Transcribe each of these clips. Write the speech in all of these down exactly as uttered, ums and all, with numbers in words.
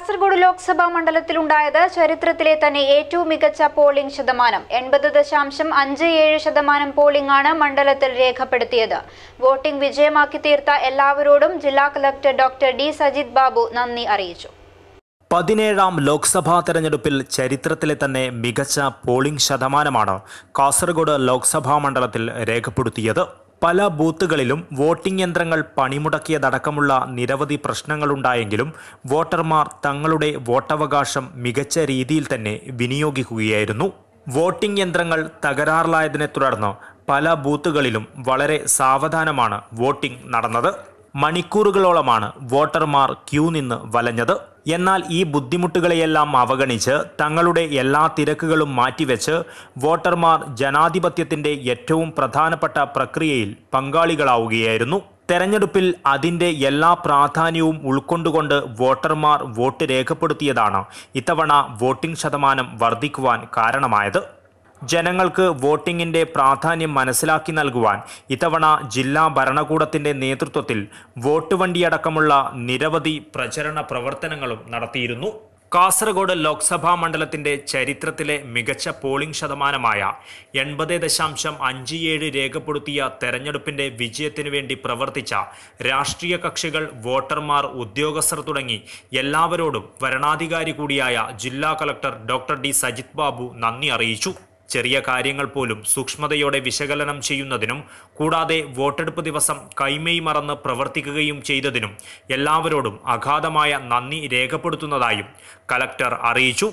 കാസർഗോഡ് ലോക്സഭാ മണ്ഡലത്തിലുണ്ടായത് ചരിത്രത്തിലെ തന്നെ ഏറ്റവും മികച്ച പോളിംഗ് ശതമാനം എൺപത് ദശാംശം അഞ്ച് ഏഴ് ശതമാനം പോളിംഗ് ആണ് മണ്ഡലത്തിൽ രേഖപ്പെടുത്തിയത്. വോട്ടിംഗ് വിജയമാക്കി തീർത്ത എല്ലാവരോടും ജില്ലാ collector doctor D Sajith Babu നന്ദി അറിയിച്ചു. പതിനേഴാം ലോക്സഭാ തെരഞ്ഞെടുപ്പിൽ ചരിത്രത്തിലെ തന്നെ മികച്ച പോളിംഗ് ശതമാനമാണ് കാസർഗോഡ് ലോക്സഭാ മണ്ഡലത്തിൽ രേഖപ്പെടുത്തിയത്. പല ബൂത്തുകളിലും വോട്ടിംഗ് യന്ത്രങ്ങൾ പണിമുടക്കിയതടക്കമുള്ള നിരവധി പ്രശ്നങ്ങളുണ്ടായെങ്കിലും വോട്ടർമാർ തങ്ങളുടെ വോട്ടവകാശം മികച്ച രീതിയിൽ തന്നെ വിനിയോഗിക്കുകയായിരുന്നു. വോട്ടിംഗ് യന്ത്രങ്ങൾ തകരാറിലായതിനെ തുടർന്ന് പല ബൂത്തുകളിലും വളരെ സാവധാനമാണ് വോട്ടിംഗ് നടന്നത്. മണിക്കൂറുകളോളമാണ് വോട്ടർമാർ ക്യൂ നിന്ന് വലഞ്ഞത്. എന്നാൽ ഈ ബുദ്ധിമുട്ടുകളെയെല്ലാം അവഗണിച്ച് തങ്ങളുടെ എല്ലാ തിരക്കുകളും മാറ്റിവെച്ച് വോട്ടർമാർ ജനാധിപത്യത്തിന്റെ ഏറ്റവും പ്രധാനപ്പെട്ട പ്രക്രിയയിൽ പങ്കാളികളാവുകയായിരുന്നു. തെരഞ്ഞെടുപ്പിൽ അതിൻ്റെ എല്ലാ പ്രാധാന്യവും ഉൾക്കൊണ്ടുകൊണ്ട് വോട്ടർമാർ വോട്ട് രേഖപ്പെടുത്തിയതാണ് ഇത്തവണ വോട്ടിംഗ് ശതമാനം വർദ്ധിക്കുവാൻ കാരണമായത്. ജനങ്ങൾക്ക് വോട്ടിങ്ങിൻ്റെ പ്രാധാന്യം മനസ്സിലാക്കി നൽകുവാൻ ഇത്തവണ ജില്ലാ ഭരണകൂടത്തിൻ്റെ നേതൃത്വത്തിൽ വോട്ട് വണ്ടിയടക്കമുള്ള നിരവധി പ്രചരണ പ്രവർത്തനങ്ങളും നടത്തിയിരുന്നു. കാസർഗോഡ് ലോക്സഭാ മണ്ഡലത്തിൻ്റെ ചരിത്രത്തിലെ മികച്ച പോളിംഗ് ശതമാനമായ എൺപത് ദശാംശം അഞ്ച് ഏഴ് രേഖപ്പെടുത്തിയ തെരഞ്ഞെടുപ്പിൻ്റെ വിജയത്തിനു വേണ്ടി പ്രവർത്തിച്ച രാഷ്ട്രീയ കക്ഷികൾ, വോട്ടർമാർ, ഉദ്യോഗസ്ഥർ തുടങ്ങി എല്ലാവരോടും വരണാധികാരി കൂടിയായ ജില്ലാ collector doctor D Sajith Babu നന്ദി അറിയിച്ചു. ചെറിയ കാര്യങ്ങൾ പോലും സൂക്ഷ്മതയോടെ വിശകലനം ചെയ്യുന്നതിനും കൂടാതെ വോട്ടെടുപ്പ് ദിവസം കൈമൈ മറന്ന് പ്രവർത്തിക്കുകയും ചെയ്തതിനും എല്ലാവരോടും അഗാധമായ നന്ദി രേഖപ്പെടുത്തുന്നതായും കലക്ടർ അറിയിച്ചു.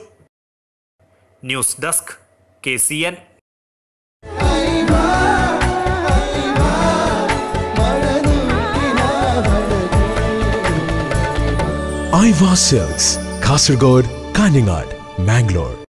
News desk K C N. Aiwa silks, Kasaragod, Kanhangad, Mangalore.